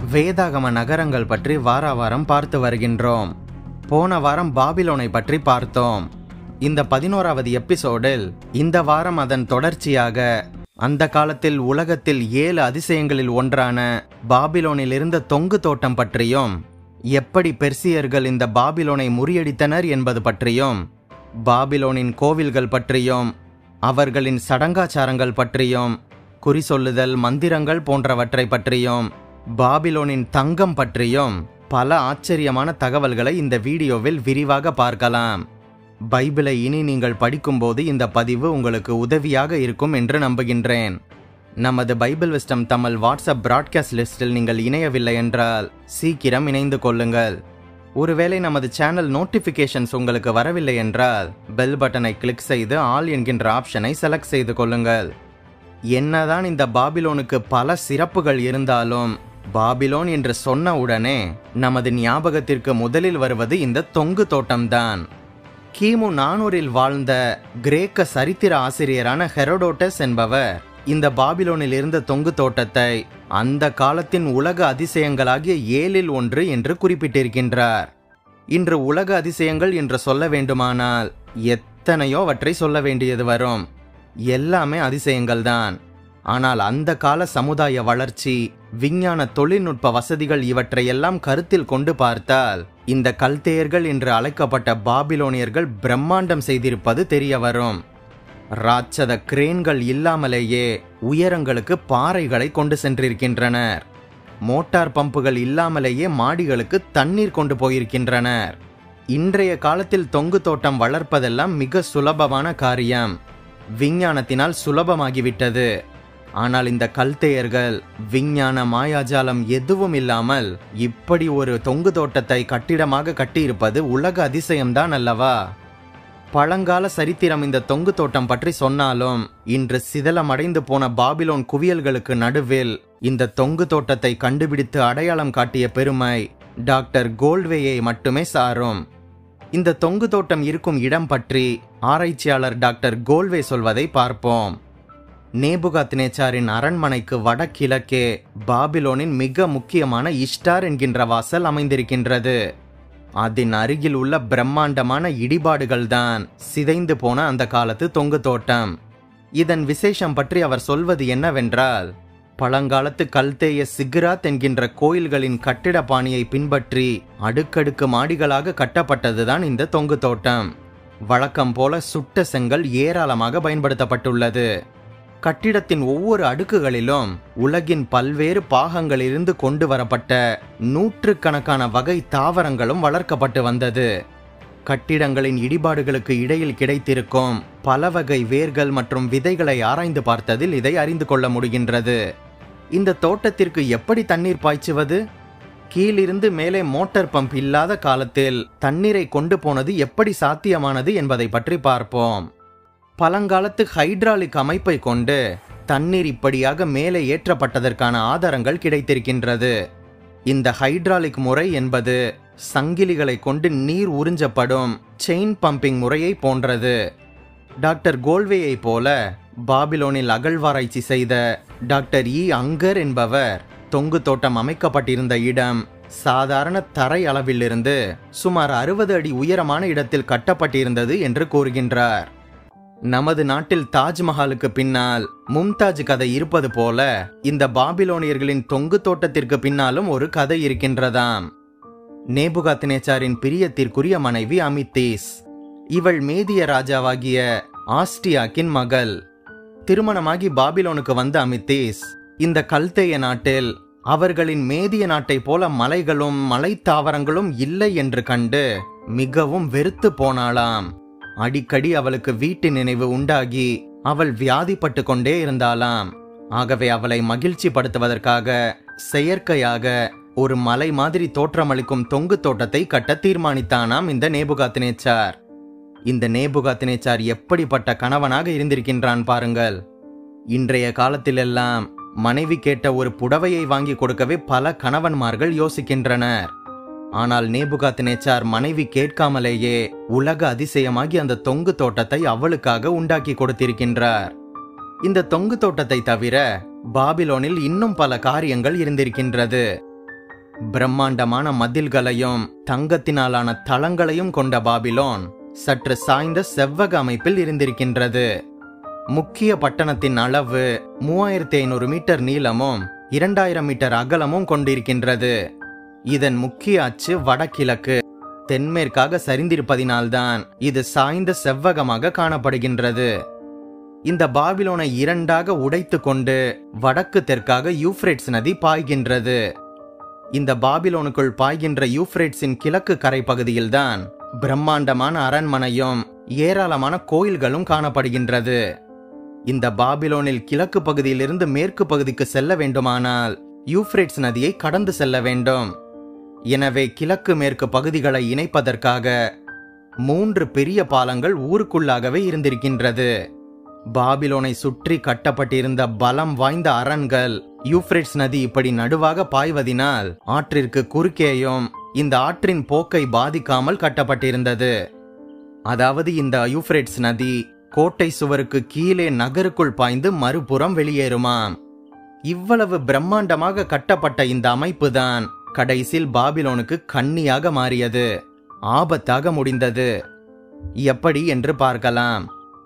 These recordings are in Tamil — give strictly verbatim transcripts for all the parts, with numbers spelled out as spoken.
வேதாகம நகரங்கள் பற்றி வார வாரம் பார்த்து வருகின்றோம். போன வாரம் பாபிலோனை பற்றி பார்த்தோம். இந்த பதினோராவது எபிசோடில் இந்த வாரம் அதன் தொடர்ச்சியாக அந்த காலத்தில் உலகத்தில் ஏழு அதிசயங்களில் ஒன்றான பாபிலோனில் இருந்த தொங்கு தோட்டம் பற்றியும், எப்படி பெர்சியர்கள் இந்த பாபிலோனை முறியடித்தனர் என்பது பற்றியும், பாபிலோனின் கோவில்கள் பற்றியும், அவர்களின் சடங்காச்சாரங்கள் பற்றியும், குறி சொல்லுதல், மந்திரங்கள் போன்றவற்றை பற்றியும், பாபிலோனின் தங்கம் பற்றியும் பல ஆச்சரியமான தகவல்களை இந்த வீடியோவில் விரிவாக பார்க்கலாம். பைபிளை இனி நீங்கள் படிக்கும்போது இந்த பதிவு உங்களுக்கு உதவியாக இருக்கும் என்று நம்புகின்றேன். நமது Bible wisdom Tamil WhatsApp broadcast லிஸ்டில் நீங்கள் இணையவில்லை என்றால் சீக்கிரம் இணைந்து கொள்ளுங்கள். ஒருவேளை நமது சேனல் நோட்டிஃபிகேஷன்ஸ் உங்களுக்கு வரவில்லை என்றால் பெல் பட்டனை கிளிக் செய்து ஆல் என்கின்ற ஆப்ஷனை செலக்ட் செய்து கொள்ளுங்கள். என்னதான் இந்த பாபிலோனுக்கு பல சிறப்புகள் இருந்தாலும் பாபிலோன் என்று சொன்ன உடனே நமது ஞாபகத்திற்கு முதலில் வருவது இந்த தொங்கு தோட்டம்தான். கிமு நானூறில் வாழ்ந்த கிரேக்க சரித்திர ஆசிரியரான ஹெரோடோட்டஸ் என்பவர் இந்த பாபிலோனில் இருந்த தொங்கு தோட்டத்தை அந்த காலத்தின் உலக அதிசயங்களாகிய ஏழில் ஒன்று என்று குறிப்பிட்டிருக்கின்றார். இன்று உலக அதிசயங்கள் என்று சொல்ல வேண்டுமானால் எத்தனையோ அவற்றை சொல்ல வேண்டியது வரும். எல்லாமே அதிசயங்கள்தான். ஆனால் அந்த கால சமுதாய வளர்ச்சி, விஞ்ஞான தொழில்நுட்ப வசதிகள் இவற்றையெல்லாம் கருத்தில் கொண்டு பார்த்தால் இந்த கல்தேயர்கள் என்று அழைக்கப்பட்ட பாபிலோனியர்கள் பிரம்மாண்டம் செய்திருப்பது தெரிய வரும். ராட்சத கிரேன்கள் இல்லாமலேயே உயரங்களுக்கு பாறைகளை கொண்டு சென்றிருக்கின்றனர். மோட்டார் பம்புகள் இல்லாமலேயே மாடிகளுக்கு தண்ணீர் கொண்டு போயிருக்கின்றனர். இன்றைய காலத்தில் தொங்கு தோட்டம் வளர்ப்பதெல்லாம் மிக சுலபமான காரியம், விஞ்ஞானத்தினால் சுலபமாகிவிட்டது. ஆனால் இந்த கல்தேயர்கள் விஞ்ஞான மாயாஜாலம் எதுவும் இல்லாமல் இப்படி ஒரு தொங்கு தோட்டத்தை கட்டிடமாக கட்டியிருப்பது உலக அதிசயம்தான் அல்லவா? பழங்கால சரித்திரம் இந்த தொங்கு தோட்டம் பற்றி சொன்னாலும் இன்று சிதலமடைந்து போன பாபிலோன் குவியல்களுக்கு நடுவில் இந்த தொங்கு தோட்டத்தை கண்டுபிடித்து அடையாளம் காட்டிய பெருமை டாக்டர் கோல்ட்வேயை மட்டுமே சாரும். இந்த தொங்கு தோட்டம் இருக்கும் இடம் பற்றி ஆராய்ச்சியாளர் டாக்டர் கோல்ட்வே சொல்வதை பார்ப்போம். நேபுகாத்நேச்சாரின் அரண்மனைக்கு வடகிழக்கே பாபிலோனின் மிக முக்கியமான இஷ்டார் என்கின்ற வாசல் அமைந்திருக்கின்றது. அதன் அருகில் உள்ள பிரம்மாண்டமான இடிபாடுகள்தான் சிதைந்து போன அந்த காலத்து தொங்கு தோட்டம். இதன் விசேஷம் பற்றி அவர் சொல்வது என்னவென்றால், பழங்காலத்து கல்தேய சிக்ராத் என்கின்ற கோயில்களின் கட்டிட பாணியை பின்பற்றி அடுக்கடுக்கு மாடிகளாக கட்டப்பட்டதுதான் இந்த தொங்கு தோட்டம். வழக்கம் போல சுட்ட செங்கல் ஏராளமாக பயன்படுத்தப்பட்டுள்ளது. கட்டிடத்தின் ஒவ்வொரு அடுக்குகளிலும் உலகின் பல்வேறு பாகங்களிலிருந்து கொண்டு வரப்பட்ட நூற்றுக்கணக்கான வகை தாவரங்களும் வளர்க்கப்பட்டு வந்தது. கட்டிடங்களின் இடிபாடுகளுக்கு இடையில் கிடைத்திருக்கும் பல வகை வேர்கள் மற்றும் விதைகளை ஆராய்ந்து பார்த்ததில் இதை அறிந்து கொள்ள முடிகின்றது. இந்த தோட்டத்திற்கு எப்படி தண்ணீர் பாய்ச்சுவது? கீழிருந்து மேலே மோட்டார் பம்ப் இல்லாத காலத்தில் தண்ணீரை கொண்டு போனது எப்படி சாத்தியமானது என்பதை பற்றி பார்ப்போம். பழங்காலத்து ஹைட்ராலிக் அமைப்பை கொண்டு தண்ணீர் இப்படியாக மேலே ஏற்றப்பட்டதற்கான ஆதாரங்கள் கிடைத்திருக்கின்றது. இந்த ஹைட்ராலிக் முறை என்பது சங்கிலிகளை கொண்டு நீர் உறிஞ்சப்படும் செயின் பம்பிங் முறையை போன்றது. டாக்டர் கோல்ட்வேயை போல பாபிலோனில் அகழ்வாராய்ச்சி செய்த டாக்டர் இ அங்கர் என்பவர் தொங்கு தோட்டம் அமைக்கப்பட்டிருந்த இடம் சாதாரண தரை அளவிலிருந்து சுமார் அறுபது அடி உயரமான இடத்தில் கட்டப்பட்டிருந்தது என்று கூறுகின்றார். நமது நாட்டில் தாஜ்மஹாலுக்கு பின்னால் மும்தாஜ் கதை இருப்பது போல இந்த பாபிலோனியர்களின் தொங்கு தோட்டத்திற்கு பின்னாலும் ஒரு கதை இருக்கின்றதாம். நேபுகாத்நேச்சாரின் பிரியத்திற்குரிய மனைவி அமித்தீஸ். இவள் மேதிய ராஜாவாகிய ஆஸ்டியாக்கின் மகள். திருமணமாகி பாபிலோனுக்கு வந்த அமித்தீஸ் இந்த கல்தேய நாட்டில் அவர்களின் மேதிய நாட்டை போல மலைகளும் மலை தாவரங்களும் இல்லை என்று கண்டு மிகவும் வெறுத்து போனாளாம். அடிக்கடி அவளுக்கு வீட்டு நினைவு உண்டாகி அவள் வியாதிப்பட்டு கொண்டே இருந்தாளாம். ஆகவே அவளை மகிழ்ச்சி படுத்துவதற்காக செயற்கையாக ஒரு மலை மாதிரி தோற்றமளிக்கும் தொங்கு தோட்டத்தை கட்ட தீர்மானித்தானாம் இந்த நேபுகாத்நேச்சார். இந்த நேபுகாத்நேச்சார் எப்படிப்பட்ட கணவனாக இருந்திருக்கின்றான் பாருங்கள். இன்றைய காலத்திலெல்லாம் மனைவி கேட்ட ஒரு புடவையை வாங்கி கொடுக்கவே பல கணவன்மார்கள் யோசிக்கின்றனர். ஆனால் நேபுகாத்நேச்சார் மனைவி கேட்காமலேயே உலக அதிசயமாகி அந்த தொங்கு தோட்டத்தை அவளுக்காக உண்டாக்கி கொடுத்திருக்கின்றார். இந்த தொங்கு தோட்டத்தை தவிர பாபிலோனில் இன்னும் பல காரியங்கள் இருந்திருக்கின்றது. பிரம்மாண்டமான மதில்களையும் தங்கத்தினாலான தளங்களையும் கொண்ட பாபிலோன் சற்று சாய்ந்த செவ்வக அமைப்பில் இருந்திருக்கின்றது. முக்கிய பட்டணத்தின் அளவு மூவாயிரத்தி ஐநூறு மீட்டர் நீளமும் இரண்டாயிரம் மீட்டர் அகலமும் கொண்டிருக்கின்றது. இதன் முக்கிய அச்சு வடகிழக்கு தென்மேற்காக சரிந்திருப்பதினால்தான் இது சாய்ந்த செவ்வகமாக காணப்படுகின்றது. இந்த பாபிலோனை இரண்டாக உடைத்து கொண்டு வடக்கு தெற்காக யூப்ரேட்ஸ் நதி பாய்கின்றது. இந்த பாபிலோனுக்குள் பாய்கின்ற யூப்ரேட்ஸின் கிழக்கு கரை பகுதியில்தான் பிரம்மாண்டமான அரண்மனையும் ஏராளமான கோயில்களும் காணப்படுகின்றது. இந்த பாபிலோனில் கிழக்கு பகுதியிலிருந்து மேற்கு பகுதிக்கு செல்ல வேண்டுமானால் யூப்ரேட்ஸ் நதியை கடந்து செல்ல வேண்டும். எனவே கிழக்கு மேற்கு பகுதிகளை இணைப்பதற்காக மூன்று பெரிய பாலங்கள் ஊருக்குள்ளாகவே இருந்திருக்கின்றது. பாபிலோனை சுற்றி கட்டப்பட்டிருந்த பலம் வாய்ந்த அரண்கள் யூப்ரேட்ஸ் நதி இப்படி நடுவாக பாய்வதினால் ஆற்றிற்கு குறுக்கேயும் இந்த ஆற்றின் போக்கை பாதிக்காமல் கட்டப்பட்டிருந்தது. அதாவது இந்த யூப்ரேட்ஸ் நதி கோட்டை சுவருக்கு கீழே நகருக்குள் பாய்ந்து மறுபுறம் வெளியேறுமாம். இவ்வளவு பிரம்மாண்டமாக கட்டப்பட்ட இந்த அமைப்பு தான் கடைசியில் பாபிலோனுக்கு கண்ணியாக மாறியது, ஆபத்தாக முடிந்தது. எப்படி என்று பார்க்கலாம்.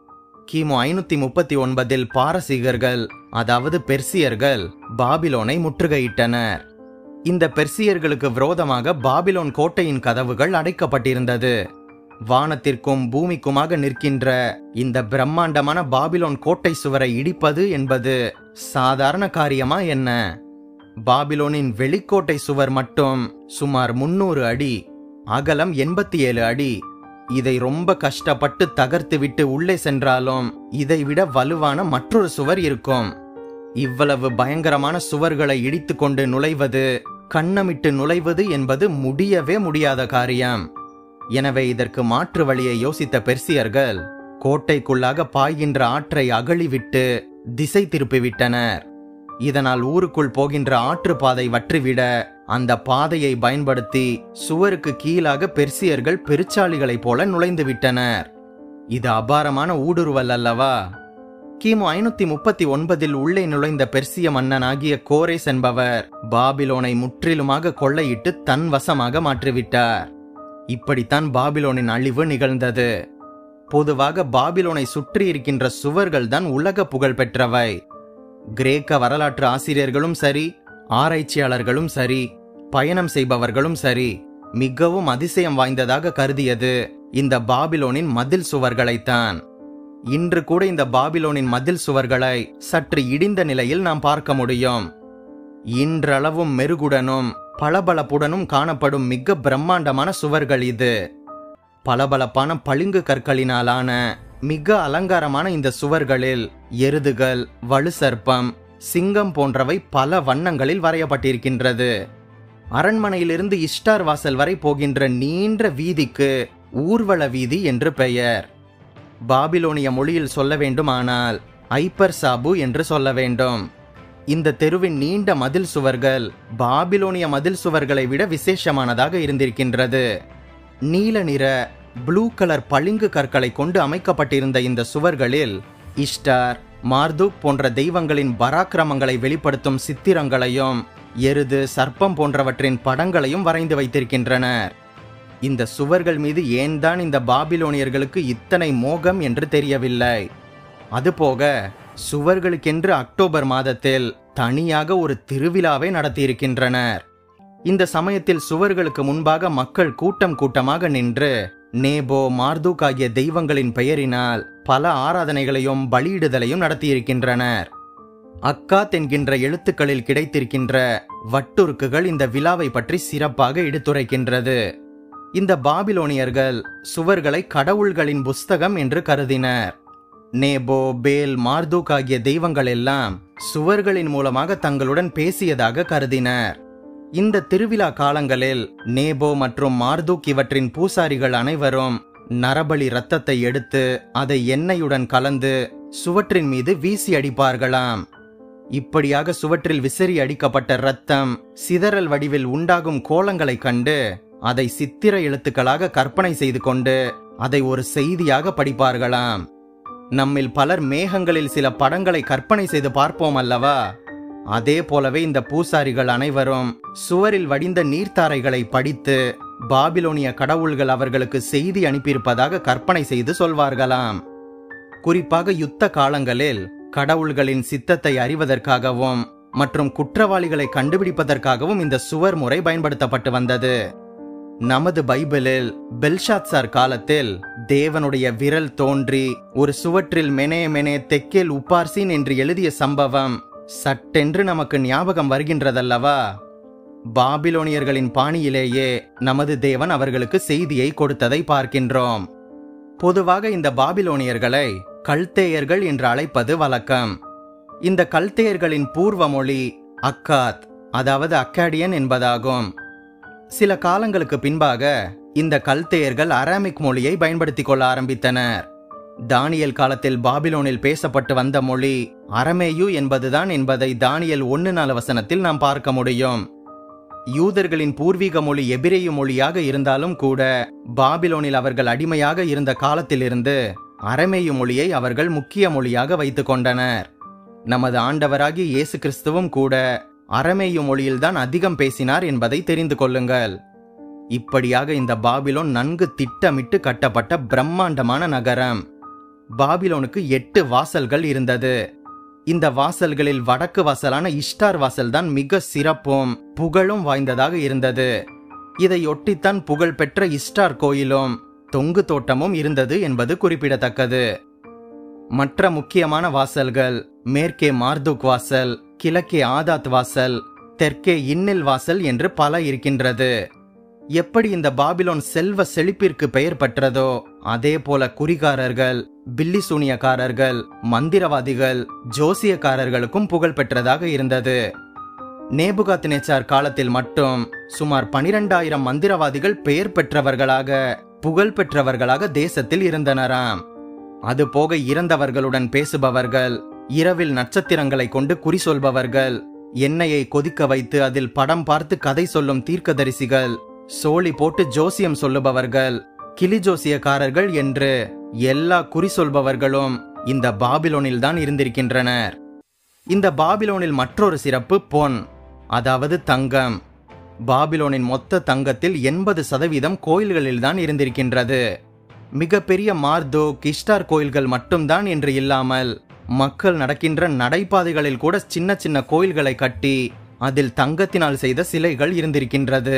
கிமு ஐநூத்தி முப்பத்தி ஒன்பதில் பாரசீகர்கள் அதாவது பெர்சியர்கள் பாபிலோனை முற்றுகையிட்டனர். இந்த பெர்சியர்களுக்கு விரோதமாக பாபிலோன் கோட்டையின் கதவுகள் அடைக்கப்பட்டிருந்தது. வானத்திற்கும் பூமிக்குமாக நிற்கின்ற இந்த பிரம்மாண்டமான பாபிலோன் கோட்டை சுவரை இடிப்பது என்பது சாதாரண காரியமா என்ன? பாபிலோனின் வெளிக்கோட்டை சுவர் மட்டும் சுமார் முன்னூறு அடி, அகலம் எண்பத்தி ஏழு அடி. இதை ரொம்ப கஷ்டப்பட்டு தகர்த்து விட்டு உள்ளே சென்றாலும் இதைவிட வலுவான மற்றொரு சுவர் இருக்கும். இவ்வளவு பயங்கரமான சுவர்களை இடித்து கொண்டு நுழைவது, கண்ணமிட்டு நுழைவது என்பது முடியவே முடியாத காரியம். எனவே இதற்கு மாற்று வழியை யோசித்த பெர்சியர்கள் கோட்டைக்குள்ளாக பாய்கின்ற ஆற்றை அகழிவிட்டு திசை திருப்பிவிட்டனர். இதனால் ஊருக்குள் போகின்ற ஆற்று பாதை வற்றிவிட அந்த பாதையை பயன்படுத்தி சுவருக்கு கீழாக பெர்சியர்கள் பெருச்சாளிகளைப் போல நுழைந்து விட்டனர். இது அபாரமான ஊடுருவல் அல்லவா? கிமு ஐநூத்தி முப்பத்தி ஒன்பதில் உள்ளே நுழைந்த பெர்சிய மன்னனாகிய கோரேஸ் என்பவர் பாபிலோனை முற்றிலுமாக கொள்ளையிட்டு தன் வசமாக மாற்றிவிட்டார். இப்படித்தான் பாபிலோனின் அழிவு நிகழ்ந்தது. பொதுவாக பாபிலோனை சுற்றி இருக்கின்ற சுவர்கள் தான் உலக புகழ் பெற்றவை. கிரேக்க வரலாற்று ஆசிரியர்களும் சரி, ஆராய்ச்சியாளர்களும் சரி, பயணம் செய்பவர்களும் சரி, மிகவும் அதிசயம் வாய்ந்ததாக கருதியது இந்த பாபிலோனின் மதில் சுவர்களைத்தான். இன்று கூட இந்த பாபிலோனின் மதில் சுவர்களை சற்று இடிந்த நிலையில் நாம் பார்க்க முடியும். இன்றளவும் மெருகுடனும் பளபளப்புடனும் காணப்படும் மிக பிரம்மாண்டமான சுவர்கள் இது. பளபளப்பான பளிங்கு கற்களினாலான மிக அலங்காரமான இந்த சுவர்களில் எருதுகள், வலுசர்ப்பம், சிங்கம் போன்றவை பல வண்ணங்களில் வரையப்பட்டிருக்கின்றது. அரண்மனையிலிருந்து இஷ்டார் வாசல் வரை போகின்ற நீண்ட வீதிக்கு ஊர்வல வீதி என்று பெயர். பாபிலோனிய மொழியில் சொல்ல வேண்டுமானால் ஐப்பர் சாபு என்று சொல்ல வேண்டும். இந்த தெருவின் நீண்ட மதில் சுவர்கள் பாபிலோனிய மதில் சுவர்களை விட விசேஷமானதாக இருந்திருக்கின்றது. நீல நிற ப்ளூ கலர் பளிங்கு கற்களை கொண்டு அமைக்கப்பட்டிருந்த இந்த சுவர்களில் இஷ்டார், மார்தூக் போன்ற தெய்வங்களின் பராக்கிரமங்களை வெளிப்படுத்தும் சித்திரங்களையும் எருது, சர்ப்பம் போன்றவற்றின் படங்களையும் வரைந்து வைத்திருக்கின்றனர். இந்த சுவர்கள் மீது ஏன் தான் இந்த பாபிலோனியர்களுக்கு இத்தனை மோகம் என்று தெரியவில்லை. அதுபோக சுவர்களுக்கென்று அக்டோபர் மாதத்தில் தனியாக ஒரு திருவிழாவை நடத்தியிருக்கின்றனர். இந்த சமயத்தில் சுவர்களுக்கு முன்பாக மக்கள் கூட்டம் கூட்டமாக நின்று நேபோ, மார்தூக் ஆகிய தெய்வங்களின் பெயரினால் பல ஆராதனைகளையும் பலியிடுதலையும் நடத்தியிருக்கின்றனர். அக்காத் என்கின்ற எழுத்துக்களில் கிடைத்திருக்கின்ற வட்டுருக்குகள் இந்த விழாவை பற்றி சிறப்பாக எடுத்துரைக்கின்றது. இந்த பாபிலோனியர்கள் சுவர்களை கடவுள்களின் புஸ்தகம் என்று கருதினர். நேபோ, பேல், மார்தூக் ஆகிய தெய்வங்கள் எல்லாம் சுவர்களின் மூலமாக தங்களுடன் பேசியதாக கருதினர். இந்த திருவிழா காலங்களில் நேபோ மற்றும் மார்தூக் இவற்றின் பூசாரிகள் அனைவரும் நரபலி இரத்தத்தை எடுத்து அதை எண்ணெயுடன் கலந்து சுவற்றின் மீது வீசி அடிப்பார்களாம். இப்படியாக சுவற்றில் விசிறி அடிக்கப்பட்ட இரத்தம் சிதறல் வடிவில் உண்டாகும் கோலங்களை கண்டு அதை சித்திர எழுத்துக்களாக கற்பனை செய்து கொண்டு அதை ஒரு செய்தியாக படிப்பார்களாம். நம்மில் பலர் மேகங்களில் சில படங்களை கற்பனை செய்து பார்ப்போம் அல்லவா? அதே போலவே இந்த பூசாரிகள் அனைவரும் சுவரில் வடிந்த நீர்த்தாரைகளை படித்து பாபிலோனிய கடவுள்கள் அவர்களுக்கு செய்தி அனுப்பியிருப்பதாக கற்பனை செய்து சொல்வார்களாம். குறிப்பாக யுத்த காலங்களில் கடவுள்களின் சித்தத்தை அறிவதற்காகவும் மற்றும் குற்றவாளிகளை கண்டுபிடிப்பதற்காகவும் இந்த சுவர் முறை பயன்படுத்தப்பட்டு வந்தது. நமது பைபிளில் பெல்ஷாத்சார் காலத்தில் தேவனுடைய விரல் தோன்றி ஒரு சுவற்றில் மெனே மெனே தெக்கேல் உப்பார்சின் என்று எழுதிய சம்பவம் சட்டென்று நமக்கு ஞாபகம் வருகின்றதல்லவா? பாபிலோனியர்களின் பாணியிலேயே நமது தேவன் அவர்களுக்கு செய்தியை கொடுத்ததை பார்க்கின்றோம். பொதுவாக இந்த பாபிலோனியர்களை கல்தேயர்கள் என்று அழைப்பது வழக்கம். இந்த கல்தேயர்களின் பூர்வ மொழி அக்காத், அதாவது அக்காடியன் என்பதாகும். சில காலங்களுக்கு பின்பாக இந்த கல்தேயர்கள் அராமிக் மொழியை பயன்படுத்திக் கொள்ள ஆரம்பித்தனர். தானியல் காலத்தில் பாபிலோனில் பேசப்பட்டு வந்த மொழி அரமேயு என்பதுதான் என்பதை தானியல் ஒன்னு நாலு வசனத்தில் நாம் பார்க்க முடியும். யூதர்களின் பூர்வீக மொழி எபிரேயு மொழியாக இருந்தாலும் கூட பாபிலோனில் அவர்கள் அடிமையாக இருந்த காலத்திலிருந்து அரமேயு மொழியை அவர்கள் முக்கிய மொழியாக வைத்துக் கொண்டனர். நமது ஆண்டவராகிய இயேசு கிறிஸ்துவும் கூட அரமேயு மொழியில்தான் அதிகம் பேசினார் என்பதை தெரிந்து கொள்ளுங்கள். இப்படியாக இந்த பாபிலோன் நன்கு திட்டமிட்டு கட்டப்பட்ட பிரம்மாண்டமான நகரம். பாபிலோனுக்கு எட்டு வாசல்கள் இருந்தது. இந்த வாசல்களில் வடக்கு வாசலான இஷ்டார் வாசல் தான் மிக சிறப்பும் புகழும் வாய்ந்ததாக இருந்தது. இதையொட்டித்தான் புகழ்பெற்ற இஷ்டார் கோயிலும் தொங்கு தோட்டமும் இருந்தது என்பது குறிப்பிடத்தக்கது. மற்ற முக்கியமான வாசல்கள் மேற்கே மார்துக் வாசல், கிழக்கே ஆதாத் வாசல், தெற்கே இன்னில் வாசல் என்று பல இருக்கின்றது. எப்படி இந்த பாபிலோன் செல்வ செழிப்பிற்கு பெயர் பெற்றதோ அதே போல குறிகாரர்கள், பில்லி சூனியக்காரர்கள், மந்திரவாதிகள், ஜோசியக்காரர்களுக்கும் புகழ் பெற்றதாக இருந்தது. நேபுகாத்நேச்சார் காலத்தில் மட்டும் சுமார் பனிரெண்டாயிரம் மந்திரவாதிகள் பெயர் பெற்றவர்களாக புகழ் பெற்றவர்களாக தேசத்தில் இருந்தனராம். அதுபோக இறந்தவர்களுடன் பேசுபவர்கள், இரவில் நட்சத்திரங்களை கொண்டு குறி சொல்பவர்கள், எண்ணெயை கொதிக்க வைத்து அதில் படம் பார்த்து கதை சொல்லும் தீர்க்கதரிசிகள், சோழி போட்டு ஜோசியம் சொல்லுபவர்கள், கிளி ஜோசியக்காரர்கள் என்று எல்லா குறி சொல்பவர்களும் இந்த பாபிலோனில் தான் இருந்திருக்கின்றனர். இந்த பாபிலோனில் மற்றொரு சிறப்பு பொன், அதாவது தங்கம். பாபிலோனின் மொத்த தங்கத்தில் எண்பது சதவீதம் கோயில்களில் தான் இருந்திருக்கின்றது. மிகப்பெரிய மார்தோக், இஷ்டார் கோயில்கள் மட்டும்தான் என்று இல்லாமல் மக்கள் நடக்கின்ற நடைபாதைகளில் கூட சின்ன சின்ன கோயில்களை கட்டி அதில் தங்கத்தினால் செய்த சிலைகள் இருந்திருக்கின்றது.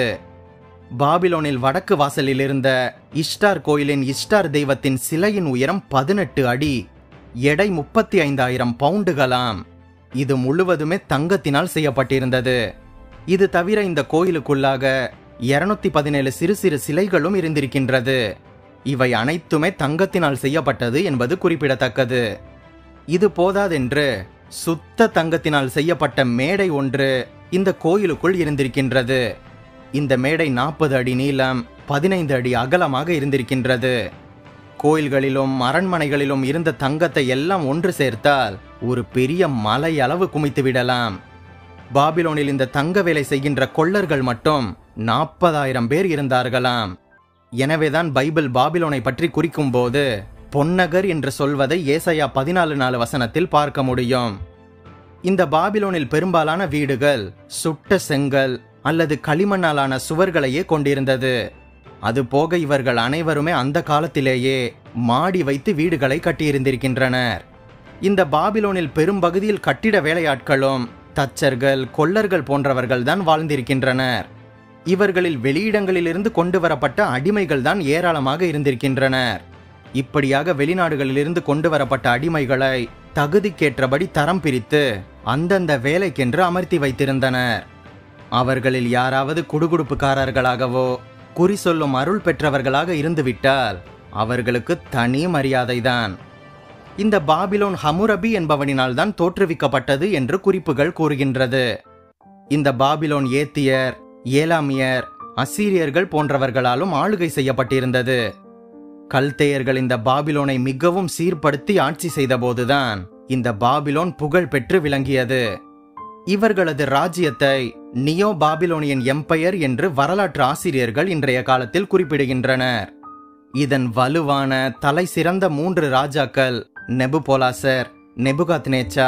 பாபிலோனில் வடக்கு வாசலில் இருந்த இஷ்டார் கோயிலின் இஷ்டார் தெய்வத்தின் சிலையின் உயரம் பதினெட்டு அடி, எடை முப்பத்தி ஐந்தாயிரம் பவுண்டுகளாம். இது முழுவதுமே தங்கத்தினால் செய்யப்பட்டிருந்தது. இது தவிர இந்த கோயிலுக்குள்ளாக இருநூத்தி பதினேழு சிறு சிறு சிலைகளும் இருந்திருக்கின்றது. இவை அனைத்துமே தங்கத்தினால் செய்யப்பட்டது என்பது குறிப்பிடத்தக்கது. இது போதாதென்று சுத்த தங்கத்தினால் செய்யப்பட்ட மேடை ஒன்று இந்த கோயிலுக்குள் இருந்திருக்கின்றது. இந்த மேடை நாற்பது அடி நீளம், பதினைந்து அடி அகலமாக இருந்திருக்கின்றது. கோயில்களிலும் அரண்மனைகளிலும் இருந்த தங்கத்தை எல்லாம் ஒன்று சேர்த்தால் ஒரு பெரிய மலை அளவு குமித்து விடலாம். பாபிலோனில் இந்த தங்க வேலை செய்கின்ற கொள்ளர்கள் மட்டும் நாற்பதாயிரம் பேர் இருந்தார்களாம். எனவேதான் பைபிள் பாபிலோனை பற்றி குறிக்கும் போது பொன்னகர் என்று சொல்வதை ஏசாயா பதினாலு நாலு வசனத்தில் பார்க்க முடியும். இந்த பாபிலோனில் பெரும்பாலான வீடுகள் சுட்ட செங்கல் அல்லது களிமண்ணாலான சுவர்களையே கொண்டிருந்தது. அதுபோக இவர்கள் அனைவருமே அந்த காலத்திலேயே மாடி வைத்து வீடுகளை கட்டியிருந்திருக்கின்றனர். இந்த பாபிலோனில் பெரும்பகுதியில் கட்டிட வேலையாட்களும் தச்சர்கள், கொள்ளர்கள் போன்றவர்கள் தான் வாழ்ந்திருக்கின்றனர். இவர்களில் வெளியிடங்களிலிருந்து கொண்டு வரப்பட்ட அடிமைகள் தான் ஏராளமாக இருந்திருக்கின்றனர். இப்படியாக வெளிநாடுகளிலிருந்து கொண்டு வரப்பட்ட அடிமைகளை தகுதிக்கேற்றபடி தரம் பிரித்து அந்தந்த வேலைக்கென்று அமர்த்தி வைத்திருந்தனர். அவர்களில் யாராவது குடுகுடுப்புக்காரர்களாகவோ குறி சொல்லும் அருள் பெற்றவர்களாக இருந்துவிட்டால் அவர்களுக்கு தனி மரியாதைதான். இந்த பாபிலோன் ஹமுரபி என்பவனினால் தான் தோற்றுவிக்கப்பட்டது என்று குறிப்புகள் கூறுகின்றது. இந்த பாபிலோன் ஏத்தியர், ஏலாமியர், அசீரியர்கள் போன்றவர்களாலும் ஆளுகை செய்யப்பட்டிருந்தது. கல்தேயர்கள் இந்த பாபிலோனை மிகவும் சீர்படுத்தி ஆட்சி செய்தபோதுதான் இந்த பாபிலோன் புகழ் பெற்று விளங்கியது. இவர்களது ராஜ்யத்தை நியோ பாபிலோனியன் எம்பையர் என்று வரலாற்று ஆசிரியர்கள் இன்றைய காலத்தில் குறிப்பிடுகின்றனர். இதன் வலுவான தலை சிறந்த மூன்று ராஜாக்கள் நெபுபோலாசர், நெபுகாத்நேச்சார்,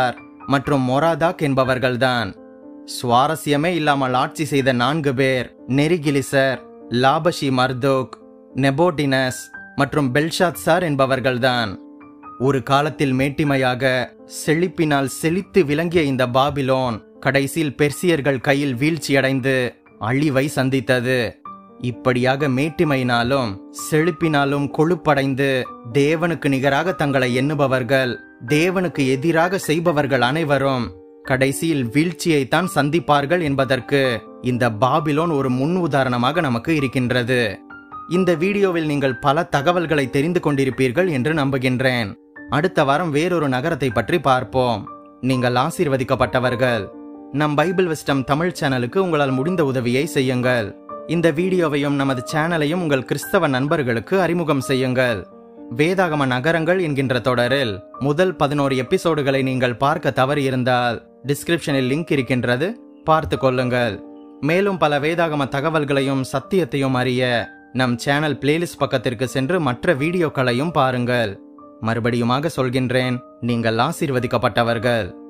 மற்றும் மொராதாக் என்பவர்கள்தான். சுவாரஸ்யமே இல்லாமல் ஆட்சி செய்த நான்கு பேர் நெரிகிலிசர், லாபஷி மர்தோக், நெபோடினஸ் மற்றும் பெல்ஷாத்சார் என்பவர்கள்தான். ஒரு காலத்தில் மேட்டிமையாக செழிப்பினால் செழித்து விளங்கிய இந்த பாபிலோன் கடைசியில் பெர்சியர்கள் கையில் வீழ்ச்சியடைந்து அழிவை சந்தித்தது. இப்படியாக மேட்டிமையினாலும் செழிப்பினாலும் கொழுப்படைந்து தேவனுக்கு நிகராக தங்களை எண்ணுபவர்கள், தேவனுக்கு எதிராக செய்பவர்கள் அனைவரும் கடைசியில் வீழ்ச்சியைத்தான் சந்திப்பார்கள் என்பதற்கு இந்த பாபிலோன் ஒரு முன் உதாரணமாக நமக்கு இருக்கின்றது. இந்த வீடியோவில் நீங்கள் பல தகவல்களை தெரிந்து கொண்டிருப்பீர்கள் என்று நம்புகின்றேன். அடுத்த வாரம் வேறொரு நகரத்தை பற்றி பார்ப்போம். நீங்கள் ஆசீர்வதிக்கப்பட்டவர்கள். நம் பைபிள் விஸ்டம் தமிழ் சேனலுக்கு உங்களால் முடிந்த உதவியை செய்யுங்கள். இந்த வீடியோவையும் நமது சேனலையும் உங்கள் கிறிஸ்தவ நண்பர்களுக்கு அறிமுகம் செய்யுங்கள். வேதாகம நகரங்கள் என்கின்ற தொடரில் முதல் பதினோரு எபிசோடுகளை நீங்கள் பார்க்க தவறியிருந்தால் டிஸ்கிரிப்ஷனில் லிங்க் இருக்கின்றது, பார்த்து கொள்ளுங்கள். மேலும் பல வேதாகம தகவல்களையும் சத்தியத்தையும் அறிய நம் சேனல் பிளேலிஸ்ட் பக்கத்திற்கு சென்று மற்ற வீடியோக்களையும் பாருங்கள். மறுபடியுமாக சொல்கின்றேன், நீங்கள் ஆசீர்வதிக்கப்பட்டவர்கள்.